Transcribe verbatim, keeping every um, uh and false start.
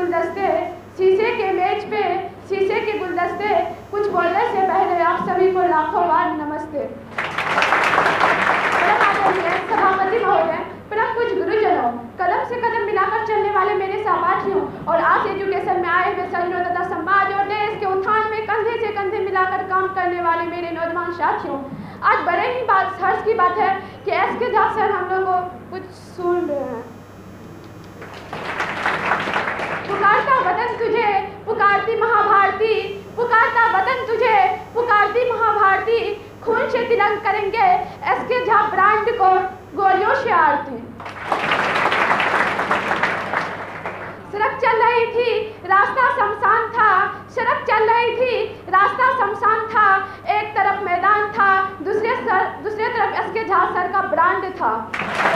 गुलदस्ते, शीशे के मेज पे शीशे के गुलदस्ते, कुछ बोलने से पहले आप सभी को लाखों बार नमस्ते। सभापति महोदय, परम कुछ गुरुजनों, कदम से कदम मिलाकर चलने वाले मेरे सहपाठियों और आज एजुकेशन में आए हुए सैनिकों तथा समाज और देश के उत्थान में कंधे से कंधे मिलाकर काम करने वाले मेरे नौजवान साथियों, आज बड़े ही बात हर्ष की बात है कि एस के झा सर हम लोग को कुछ सुन रहे हैं। पुकारता वतन तुझे पुकारती महाभारती, पुकारता वतन तुझे पुकारती महाभारती, खून से तिलंग करेंगे एस के झा ब्रांड को गोलियों से आरती। सड़क चल रही थी रास्ता शमशान था, सड़क चल रही थी रास्ता शमशान था, एक तरफ मैदान था, दूसरे सर दूसरे तरफ एस के झा सर का ब्रांड था।